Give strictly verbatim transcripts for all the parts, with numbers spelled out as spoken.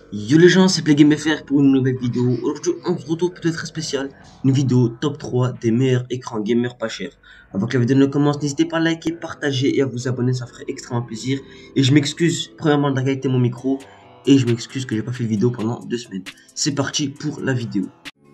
Yo les gens, c'est PlayGameFR pour une nouvelle vidéo. Aujourd'hui, on se retrouve peut-être très spécial. Une vidéo top trois des meilleurs écrans gamer pas chers. Avant que la vidéo ne commence, n'hésitez pas à liker, partager et à vous abonner, ça ferait extrêmement plaisir. Et je m'excuse, premièrement, de la qualité de mon micro. Et je m'excuse que j'ai pas fait de vidéo pendant deux semaines. C'est parti pour la vidéo.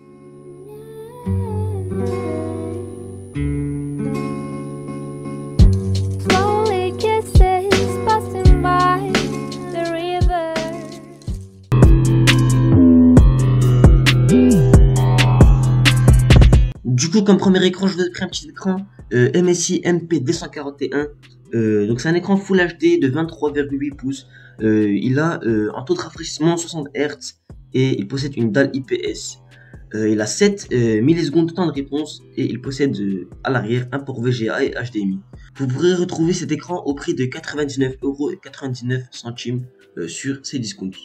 Du coup, comme premier écran, je vous ai pris un petit écran euh, M S I M P deux cent quarante et un. Euh, donc c'est un écran Full H D de vingt-trois virgule huit pouces. Euh, il a euh, un taux de rafraîchissement soixante hertz et il possède une dalle I P S. Euh, il a sept euh, millisecondes de temps de réponse et il possède euh, à l'arrière un port V G A et H D M I. Vous pourrez retrouver cet écran au prix de quatre-vingt-dix-neuf euros et quatre-vingt-dix-neuf centimes euh, sur ces discounts.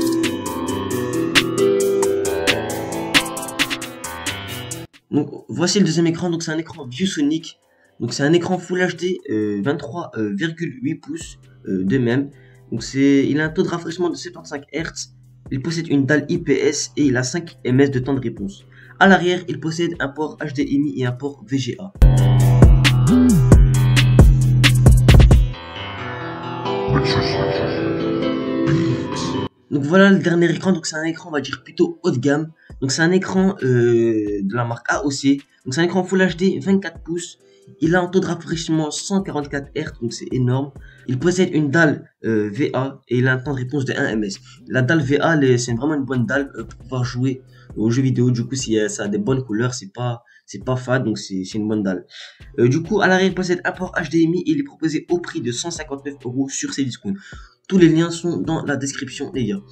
Donc voici le deuxième écran, donc c'est un écran ViewSonic, donc c'est un écran Full H D euh, vingt-trois virgule huit pouces euh, de même, donc c'est, il a un taux de rafraîchissement de soixante-quinze hertz, il possède une dalle I P S et il a cinq ms de temps de réponse. À l'arrière, il possède un port H D M I et un port V G A. Donc voilà le dernier écran, donc c'est un écran on va dire plutôt haut de gamme. Donc c'est un écran euh, de la marque A O C. Donc c'est un écran Full H D vingt-quatre pouces. Il a un taux de rafraîchissement cent quarante-quatre hertz, donc c'est énorme. Il possède une dalle euh, V A et il a un temps de réponse de un ms. La dalle V A, c'est vraiment une bonne dalle euh, pour pouvoir jouer aux jeux vidéo. Du coup, si euh, ça a des bonnes couleurs, c'est pas c'est pas fade, donc c'est une bonne dalle. Euh, du coup, à l'arrière, il possède un port H D M I et il est proposé au prix de cent cinquante-neuf euros sur ses discounts. Tous les liens sont dans la description, les gars.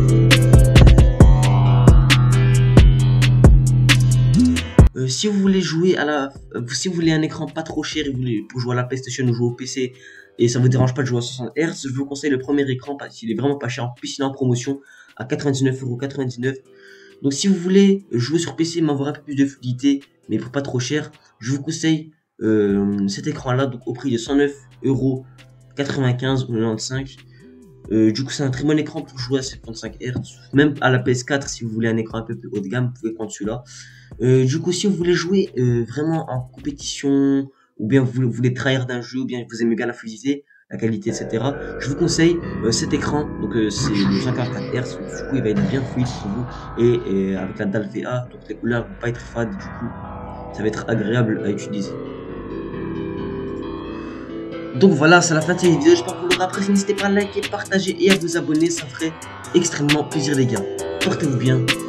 Euh, si vous voulez jouer à la, euh, si vous voulez un écran pas trop cher et vous voulez pour jouer à la PlayStation ou jouer au P C et ça vous dérange pas de jouer à soixante hertz, je vous conseille le premier écran parce qu'il est vraiment pas cher. En plus, il est en promotion à quatre-vingt-dix-neuf euros quatre-vingt-dix-neuf. Donc, si vous voulez jouer sur P C, mais avoir un peu plus de fluidité, mais pour pas trop cher, je vous conseille euh, cet écran-là, donc au prix de cent neuf euros quatre-vingt-quinze ou quatre-vingt-quinze. Euh, du coup, c'est un très bon écran pour jouer à soixante-quinze hertz. Même à la P S quatre, si vous voulez un écran un peu plus haut de gamme, vous pouvez prendre celui-là. Euh, du coup, si vous voulez jouer euh, vraiment en compétition, ou bien vous, vous voulez trahir d'un jeu, ou bien vous aimez bien la fluidité, la qualité, et cetera, je vous conseille euh, cet écran. Donc, euh, c'est le cent quarante-quatre hertz. Du coup, il va être bien fluide pour vous. Et, et avec la dalle V A, donc les couleurs ne vont pas être fades. Du coup, ça va être agréable à utiliser. Donc voilà, c'est la fin de cette vidéo, j'espère que vous l'aurez apprécié, n'hésitez pas à liker, partager et à vous abonner, ça ferait extrêmement plaisir les gars. Portez-vous bien.